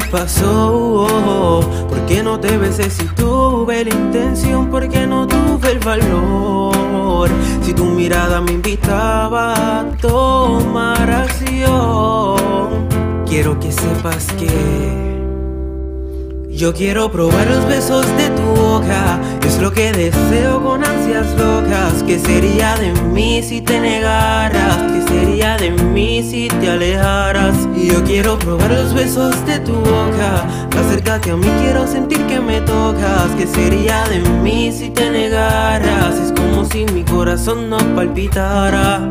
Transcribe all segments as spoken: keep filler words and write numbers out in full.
pasó? ¿Por qué no te besé si tuve la intención? ¿Por qué no tuve el valor? Si tu mirada me invitaba a tomar acción. Quiero que sepas que yo quiero probar los besos de tu boca. Es lo que deseo con ansias locas. ¿Qué sería de mí si te negaras? ¿Qué sería de mí si te alejaras? Y yo quiero probar los besos de tu boca. Acércate a mí, quiero sentir que me tocas. ¿Qué sería de mí si te negaras? Es como si mi corazón no palpitara.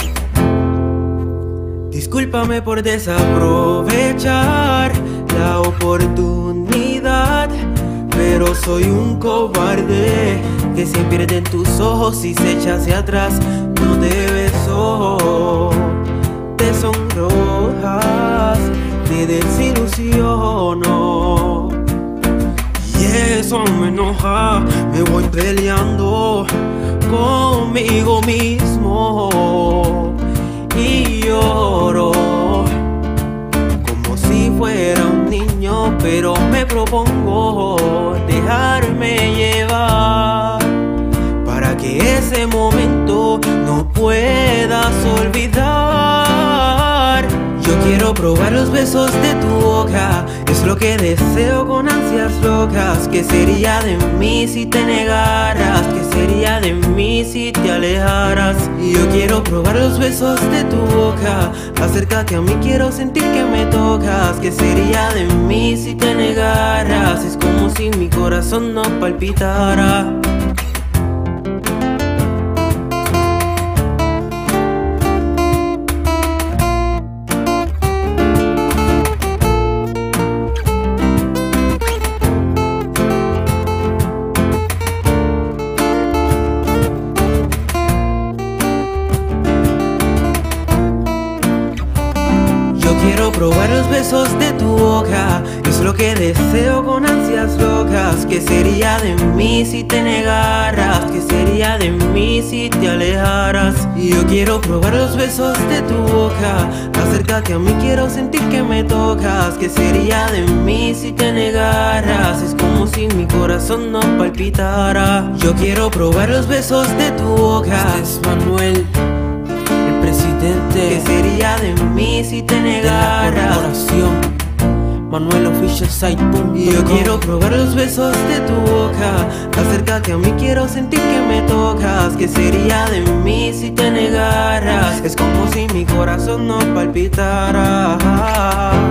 Discúlpame por desaprovechar la oportunidad, pero soy un cobarde que se pierde en tus ojos y se echa hacia atrás. No te beso, te sonrojas, te desilusiono y eso me enoja. Me voy peleando conmigo mismo y lloro como si fuera un niño, pero me propongo dejarme llevar para que ese momento no puedas olvidar. Yo quiero probar los besos de tu boca. Es lo que deseo con ansias locas. ¿Qué sería de mí si te negaras? ¿Qué sería de mí si te alejaras? Y yo quiero probar los besos de tu boca. Acércate a mí, quiero sentir que me tocas. ¿Qué sería de mí si te negaras? Es como si mi corazón no palpitara. Quiero probar los besos de tu boca. Es lo que deseo con ansias locas. ¿Qué sería de mí si te negaras? ¿Qué sería de mí si te alejaras? Y yo quiero probar los besos de tu boca. Acércate a mí, quiero sentir que me tocas. ¿Qué sería de mí si te negaras? Es como si mi corazón no palpitara. Yo quiero probar los besos de tu boca. Este es Manuel, el presidente. ¿Qué sería de mí si te negaras? De la corporación Manuel Official Site punto com. Y yo quiero probar los besos de tu boca. Acércate a mí, quiero sentir que me tocas. ¿Qué sería de mí si te negaras? Es como si mi corazón no palpitara.